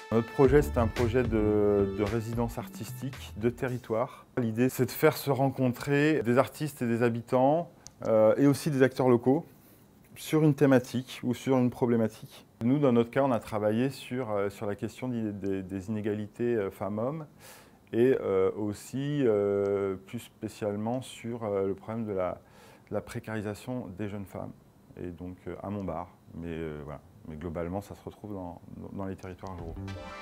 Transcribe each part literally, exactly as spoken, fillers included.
Notre projet, c'est un projet de, de résidence artistique, de territoire. L'idée, c'est de faire se rencontrer des artistes et des habitants, euh, et aussi des acteurs locaux, sur une thématique ou sur une problématique. Nous, dans notre cas, on a travaillé sur, euh, sur la question des, des, des inégalités euh, femmes-hommes et euh, aussi, euh, plus spécialement, sur euh, le problème de la, de la précarisation des jeunes femmes, et donc euh, à Montbard. Mais, euh, voilà. Mais globalement, ça se retrouve dans, dans les territoires ruraux.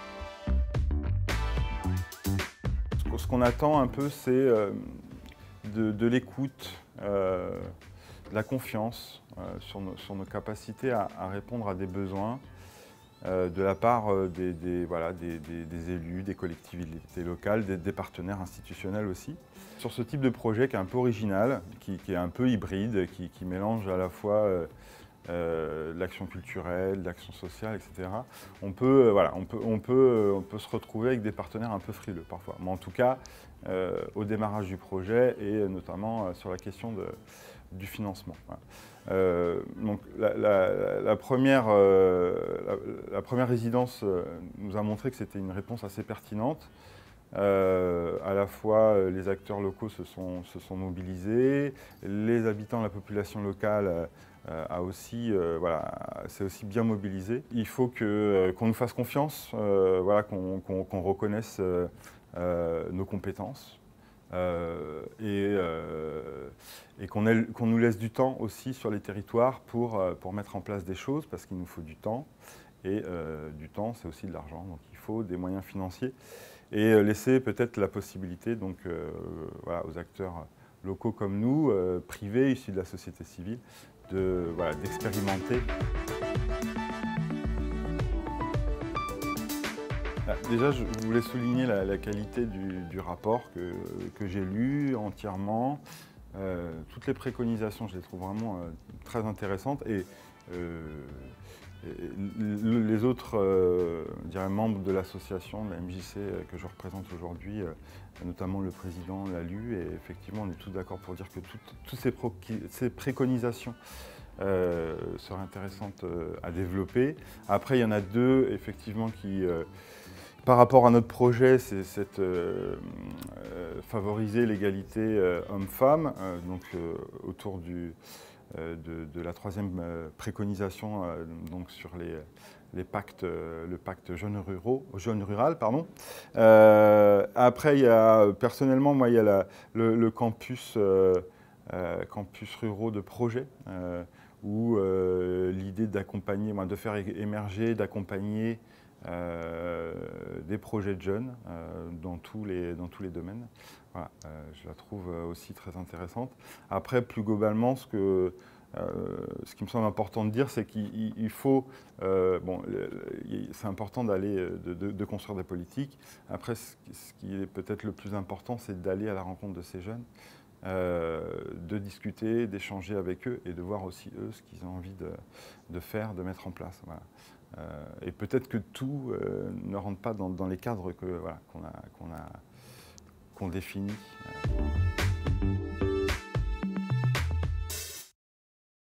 Ce qu'on attend un peu, c'est euh, de, de l'écoute, euh, de la confiance euh, sur, nos, sur nos capacités à, à répondre à des besoins euh, de la part euh, des, des, voilà, des, des, des élus, des collectivités locales, des, des partenaires institutionnels aussi. Sur ce type de projet qui est un peu original, qui, qui est un peu hybride, qui, qui mélange à la fois euh, Euh, de l'action culturelle, de l'action sociale, et cetera. On peut, euh, voilà, on, peut, on, peut, on peut se retrouver avec des partenaires un peu frileux parfois. Mais en tout cas, euh, au démarrage du projet et notamment euh, sur la question de, du financement. Voilà. Euh, donc la, la, la, première, euh, la, la première résidence euh, nous a montré que c'était une réponse assez pertinente. Euh, à la fois, les acteurs locaux se sont, se sont mobilisés, les habitants, la population locale euh, a aussi, euh, voilà, s'est aussi bien mobilisée. Il faut que, euh, qu'on nous fasse confiance, euh, voilà, qu'on, qu'on, qu'on reconnaisse euh, euh, nos compétences euh, et, euh, et qu'on, ait, qu'on nous laisse du temps aussi sur les territoires pour, pour mettre en place des choses, parce qu'il nous faut du temps. Et euh, du temps, c'est aussi de l'argent, donc il faut des moyens financiers. Et laisser peut-être la possibilité donc, euh, voilà, aux acteurs locaux comme nous, euh, privés, issus de la société civile, de, voilà, d'expérimenter. Déjà, je voulais souligner la, la qualité du, du rapport que, que j'ai lu entièrement. Euh, toutes les préconisations, je les trouve vraiment euh, très intéressantes. Et, euh, et les autres euh, je dirais, membres de l'association, de la M J C euh, que je représente aujourd'hui, euh, notamment le président l'a lu, et effectivement on est tous d'accord pour dire que toutes ces, ces préconisations euh, seraient intéressantes euh, à développer. Après, il y en a deux effectivement qui, euh, par rapport à notre projet, c'est euh, euh, favoriser l'égalité euh, homme-femme, euh, donc euh, autour du, euh, de, de la troisième euh, préconisation euh, donc sur les, les pactes, euh, le pacte jeune, ruraux, jeune rural. Pardon. Euh, après, il y a, personnellement, moi, il y a la, le, le campus, euh, euh, campus ruraux de projet, euh, où euh, l'idée d'accompagner, de faire émerger, d'accompagner Euh, des projets de jeunes euh, dans, tous les, dans tous les domaines. Voilà, euh, je la trouve aussi très intéressante. Après, plus globalement, ce, que, euh, ce qui me semble important de dire, c'est qu'il faut, euh, bon, c'est important d'aller, de, de, de construire des politiques. Après, ce, ce qui est peut-être le plus important, c'est d'aller à la rencontre de ces jeunes, euh, de discuter, d'échanger avec eux et de voir aussi eux ce qu'ils ont envie de, de faire, de mettre en place. Voilà. Euh, et peut-être que tout euh, ne rentre pas dans, dans les cadres que, voilà, qu'on a, qu'on a, qu'on définit. Euh.